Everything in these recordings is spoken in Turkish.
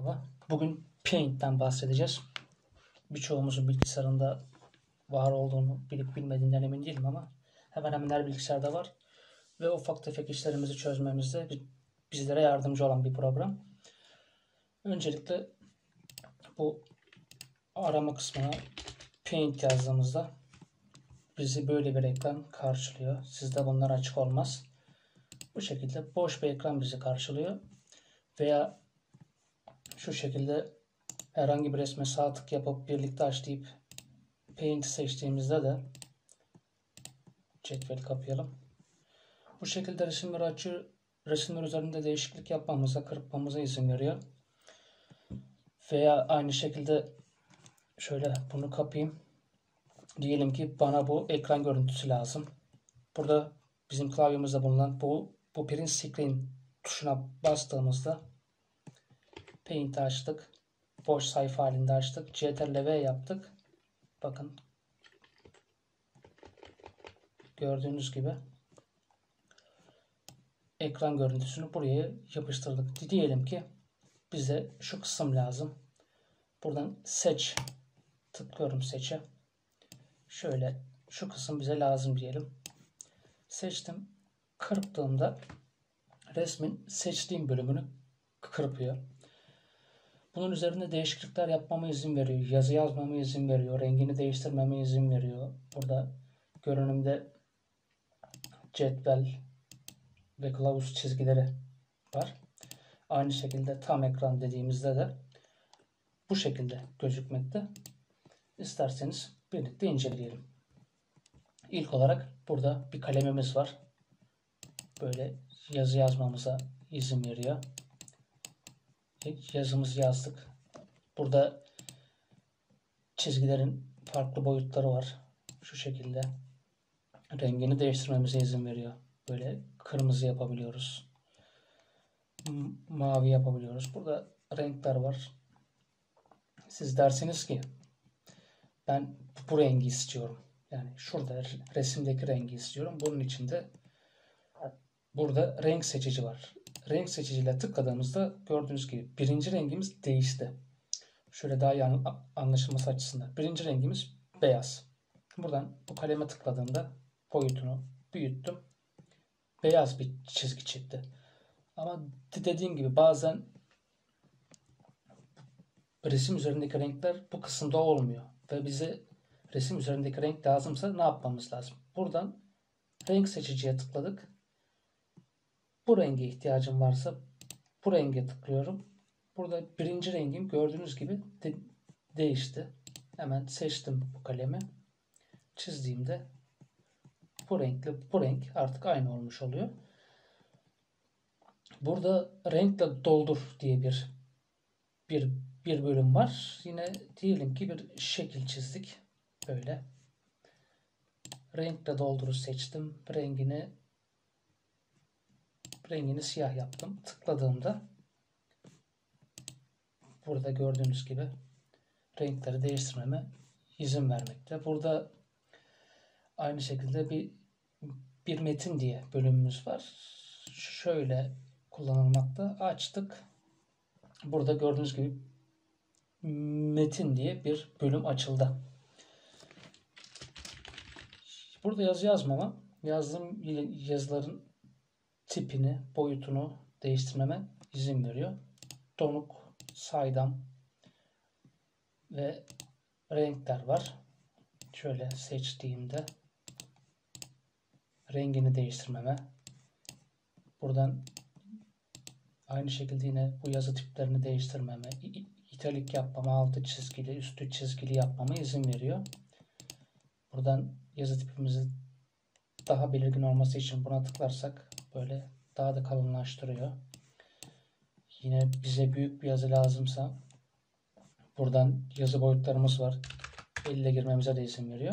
Merhaba. Bugün Paint'ten bahsedeceğiz. Birçoğumuzun bilgisayarında var olduğunu bilip bilmediğinden emin değilim ama hemen hemen her bilgisayarda var. Ve ufak tefek işlerimizi çözmemizde bizlere yardımcı olan bir program. Öncelikle bu arama kısmına Paint yazdığımızda bizi böyle bir ekran karşılıyor. Sizde bunlar açık olmaz. Bu şekilde boş bir ekran bizi karşılıyor. Veya şu şekilde herhangi bir resme sağ tık yapıp birlikte aç deyip Paint'i seçtiğimizde de cetveli kapayalım. Bu şekilde resimleri açıyor. Resimler üzerinde değişiklik yapmamıza, kırpmamıza izin veriyor. Veya aynı şekilde şöyle bunu kapayım. Diyelim ki bana bu ekran görüntüsü lazım. Burada bizim klavyemizde bulunan bu print screen tuşuna bastığımızda Paint'i açtık. Boş sayfa halinde açtık. Ctrl+V yaptık. Bakın. Gördüğünüz gibi ekran görüntüsünü buraya yapıştırdık. Diyelim ki bize şu kısım lazım. Buradan seç. Tıklıyorum seçe. Şöyle şu kısım bize lazım diyelim. Seçtim. Kırptığımda resmin seçtiğim bölümünü kırpıyor. Bunun üzerinde değişiklikler yapmama izin veriyor. Yazı yazmama izin veriyor. Rengini değiştirmeme izin veriyor. Burada görünümde cetvel ve kılavuz çizgileri var. Aynı şekilde tam ekran dediğimizde de bu şekilde gözükmekte. İsterseniz birlikte inceleyelim. İlk olarak burada bir kalemimiz var. Böyle yazı yazmamıza izin veriyor. Yazımızı yazdık. Burada çizgilerin farklı boyutları var. Şu şekilde. Rengini değiştirmemize izin veriyor. Böyle kırmızı yapabiliyoruz. Mavi yapabiliyoruz. Burada renkler var. Siz dersiniz ki ben bu rengi istiyorum. Yani şurada resimdeki rengi istiyorum. Bunun için de burada renk seçici var. Renk seçiciyle tıkladığımızda gördüğünüz gibi birinci rengimiz değişti. Şöyle daha iyi anlaşılması açısından. Birinci rengimiz beyaz. Buradan bu kaleme tıkladığımda boyutunu büyüttüm. Beyaz bir çizgi çıktı. Ama dediğim gibi bazen resim üzerindeki renkler bu kısımda olmuyor. Ve bize resim üzerindeki renk lazımsa ne yapmamız lazım? Buradan renk seçiciye tıkladık. Bu renge ihtiyacım varsa bu renge tıklıyorum. Burada birinci rengim gördüğünüz gibi değişti. Hemen seçtim bu kalemi. Çizdiğimde bu renkle bu renk artık aynı olmuş oluyor. Burada renkle doldur diye bir bölüm var. Yine diyelim ki bir şekil çizdik. Böyle. Renkle dolduru seçtim. Rengini siyah yaptım. Tıkladığımda burada gördüğünüz gibi renkleri değiştirmeme izin vermekte. Burada aynı şekilde bir metin diye bölümümüz var. Şöyle kullanılmakta. Açtık. Burada gördüğünüz gibi metin diye bir bölüm açıldı. Burada yazı yazmama, yazdığım yazıların tipini, boyutunu değiştirmeme izin veriyor. Donuk, saydam ve renkler var. Şöyle seçtiğimde rengini değiştirmeme. Buradan aynı şekilde yine bu yazı tiplerini değiştirmeme, italik yapmama, altı çizgili, üstü çizgili yapmama izin veriyor. Buradan yazı tipimizi daha belirgin olması için buna tıklarsak böyle daha da kalınlaştırıyor. Yine bize büyük bir yazı lazımsa buradan yazı boyutlarımız var. Elle girmemize de izin veriyor.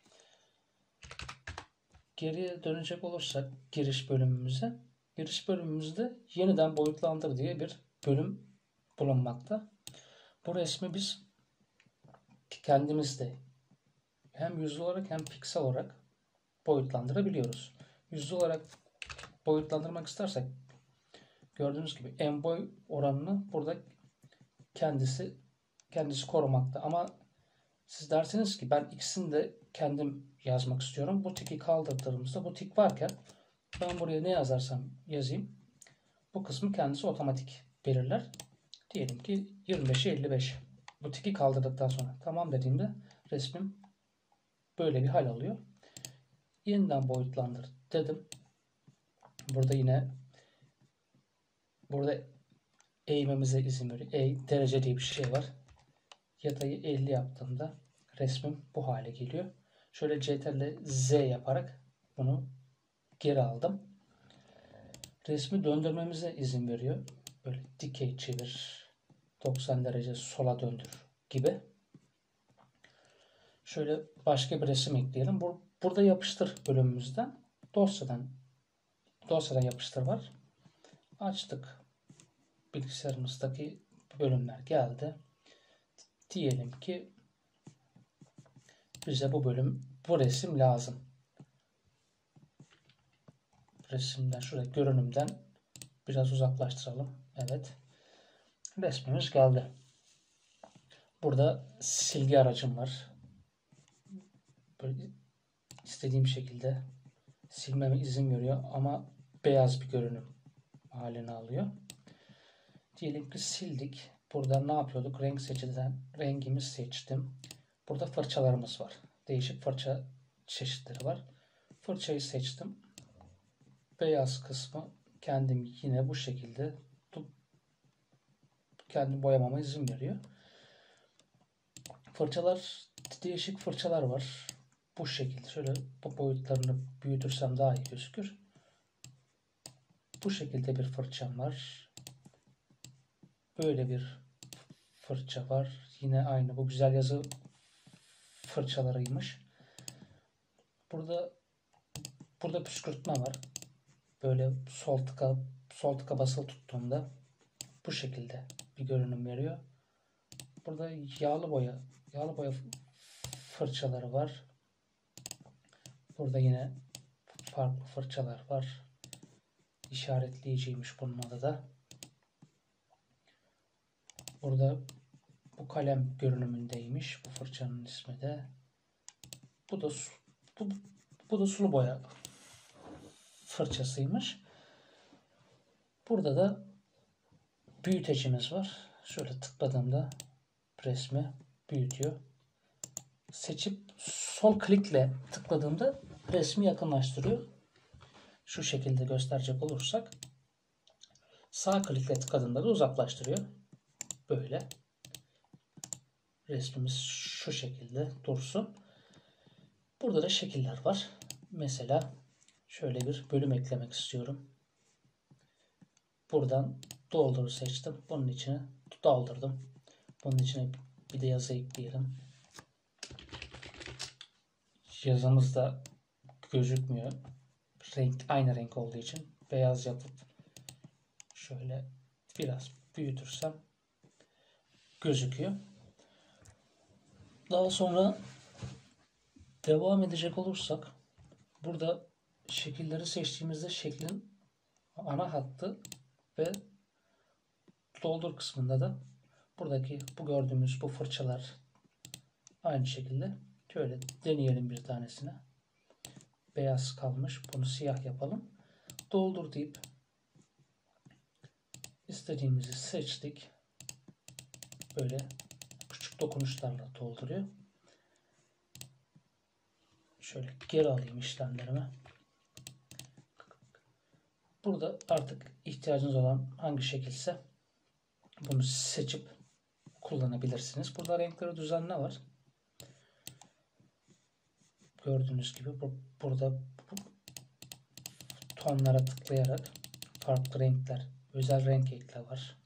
Geriye dönecek olursak giriş bölümümüzde yeniden boyutlandır diye bir bölüm bulunmakta. Bu resmi biz kendimiz de hem yüzlü olarak hem piksel olarak boyutlandırabiliyoruz. Yüzlü olarak boyutlandırmak istersek gördüğünüz gibi en boy oranını burada kendisi korumakta. Ama siz dersiniz ki ben ikisini de kendim yazmak istiyorum. Bu tiki kaldırdığımızda bu tik varken ben buraya ne yazarsam yazayım bu kısmı kendisi otomatik belirler. Diyelim ki 25'e 55. Bu tiki kaldırdıktan sonra tamam dediğimde resmim böyle bir hal alıyor. Yeniden boyutlandır dedim. Burada yine eğmemize izin veriyor. Derece diye bir şey var. Yatayı 50 yaptığımda resmim bu hale geliyor. Şöyle CTRL Z yaparak bunu geri aldım. Resmi döndürmemize izin veriyor. Böyle dikey çevir, 90 derece sola döndür gibi. Şöyle başka bir resim ekleyelim. Burada yapıştır bölümümüzden dosyadan yapıştır var. Açtık. Bilgisayarımızdaki bölümler geldi. Diyelim ki bize bu resim lazım. Resimden şurada görünümden biraz uzaklaştıralım. Evet. Resmimiz geldi. Burada silgi aracım var. Böyle istediğim şekilde silmeme izin veriyor ama beyaz bir görünüm halini alıyor. Diyelim ki sildik. Burada ne yapıyorduk? Renk seçilden rengimi seçtim. Burada fırçalarımız var. Değişik fırça çeşitleri var. Fırçayı seçtim. Beyaz kısmı kendim yine bu şekilde kendim boyamama izin veriyor. Değişik fırçalar var. Bu şekilde şöyle bu boyutlarını büyütürsem daha iyi gözükür. Bu şekilde bir fırçam var. Böyle bir fırça var. Yine aynı bu güzel yazı fırçalarıymış. Burada püskürtme var. Böyle sol tıka basılı tuttuğumda bu şekilde bir görünüm veriyor. Burada yağlı boya fırçaları var. Burada yine farklı fırçalar var. İşaretleyiciymiş bunun adı da. Burada bu kalem görünümündeymiş. Bu fırçanın ismi de. Bu da sulu boya fırçasıymış. Burada da büyütecimiz var. Şöyle tıkladığımda resmi büyütüyor. Seçip sol klikle tıkladığımda resmi yakınlaştırıyor. Şu şekilde gösterecek olursak sağ klikle tıkladığımda da uzaklaştırıyor. Böyle. Resmimiz şu şekilde dursun. Burada da şekiller var. Mesela şöyle bir bölüm eklemek istiyorum. Buradan doldur seçtim. Bunun içine doldurdum. Bunun içine bir de yazı ekleyelim. Yazımız da gözükmüyor. Aynı renk olduğu için beyaz yapıp şöyle biraz büyütürsem gözüküyor. Daha sonra devam edecek olursak burada şekilleri seçtiğimizde şeklin ana hattı ve doldur kısmında da bu gördüğümüz bu fırçalar aynı şekilde. Şöyle deneyelim bir tanesini. Beyaz kalmış. Bunu siyah yapalım. Doldur deyip istediğimizi seçtik. Böyle küçük dokunuşlarla dolduruyor. Şöyle geri alayım işlemlerimi. Burada artık ihtiyacınız olan hangi şekilse bunu seçip kullanabilirsiniz. Burada renkleri düzenle var. Gördüğünüz gibi burada tonlara tıklayarak farklı renkler, özel renk ekle var.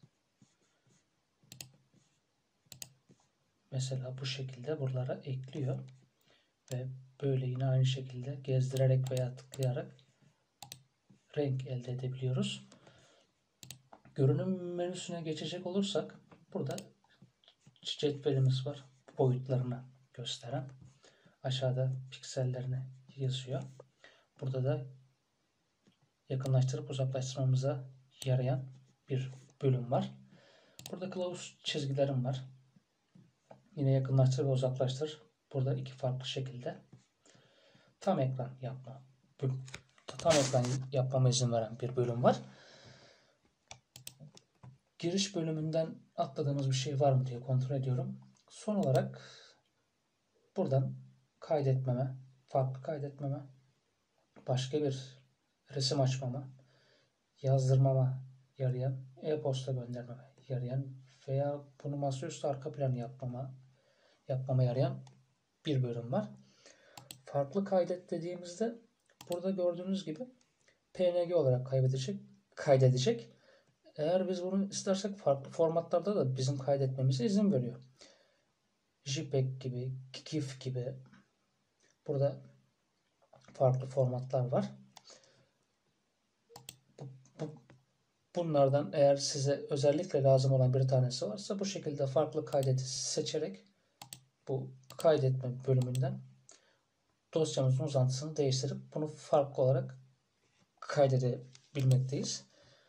Mesela bu şekilde buralara ekliyor ve böyle yine aynı şekilde gezdirerek veya tıklayarak renk elde edebiliyoruz. Görünüm menüsüne geçecek olursak burada cetvelimiz var. Boyutlarını gösteren. Aşağıda piksellerini yazıyor. Burada da yakınlaştırıp uzaklaştırmamıza yarayan bir bölüm var. Burada kılavuz çizgilerim var. Yine yakınlaştır ve uzaklaştır. Burada iki farklı şekilde. Tam ekran yapma. Tam ekran yapmama izin veren bir bölüm var. Giriş bölümünden atladığımız bir şey var mı diye kontrol ediyorum. Son olarak buradan kaydetmeme, farklı kaydetmeme, başka bir resim açmama, yazdırmama yarayan, e-posta göndermeme yarayan veya bunu masaüstü arka planı yapmama yarayan bir bölüm var. Farklı kaydet dediğimizde burada gördüğünüz gibi PNG olarak kaydedecek. Eğer biz bunu istersek farklı formatlarda da bizim kaydetmemize izin veriyor. JPEG gibi, GIF gibi burada farklı formatlar var. Bunlardan eğer size özellikle lazım olan bir tanesi varsa bu şekilde farklı kaydeti seçerek bu kaydetme bölümünden dosyamızın uzantısını değiştirip bunu farklı olarak kaydedebilmekteyiz.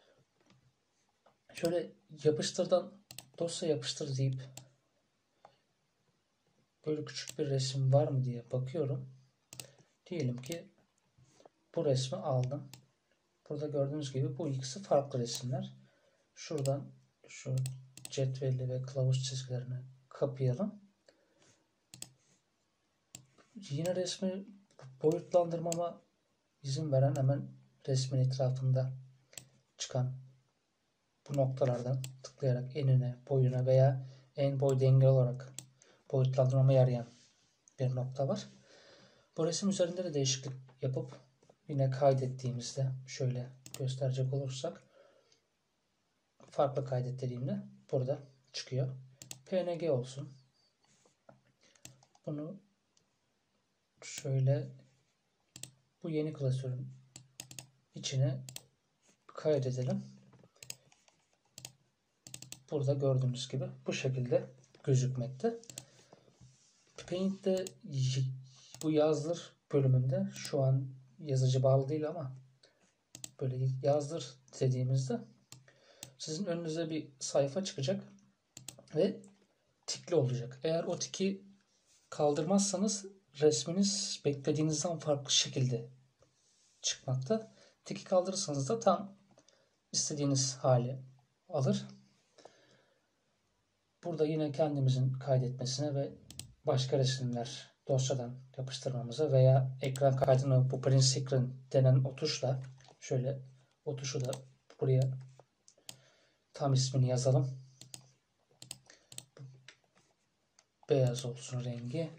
Şöyle yapıştırdan dosya yapıştır deyip böyle küçük bir resim var mı diye bakıyorum. Diyelim ki bu resmi aldım. Burada gördüğünüz gibi bu ikisi farklı resimler. Şuradan şu cetvelli ve kılavuz çizgilerini kapayalım. Yine resmi boyutlandırmama izin veren hemen resmin etrafında çıkan bu noktalardan tıklayarak enine, boyuna veya en boy dengeli olarak boyutlandırmama yarayan bir nokta var. Bu resim üzerinde de değişiklik yapıp yine kaydettiğimizde şöyle gösterecek olursak farklı kaydet dediğimde burada çıkıyor. PNG olsun. Bunu şöyle bu yeni klasörün içine kaydedelim. Burada gördüğünüz gibi bu şekilde gözükmekte. Paint'te bu yazdır bölümünde şu an yazıcı bağlı değil ama böyle yazdır dediğimizde sizin önünüze bir sayfa çıkacak ve tikli olacak. Eğer o tiki kaldırmazsanız resminiz beklediğinizden farklı şekilde çıkmakta. Tiki kaldırırsanız da tam istediğiniz hali alır. Burada yine kendimizin kaydetmesine ve başka resimler dosyadan yapıştırmamıza veya ekran kaydını bu print screen denen o tuşla şöyle o tuşu da buraya tam ismini yazalım. Beyaz olsun rengi.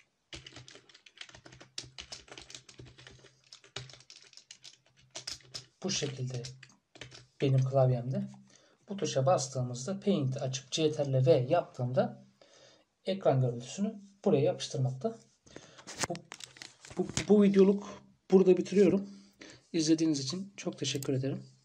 Bu şekilde benim klavyemde. Bu tuşa bastığımızda Paint açıp Ctrl V yaptığımda ekran görüntüsünü buraya yapıştırmakta. Bu videoluk burada bitiriyorum. İzlediğiniz için çok teşekkür ederim.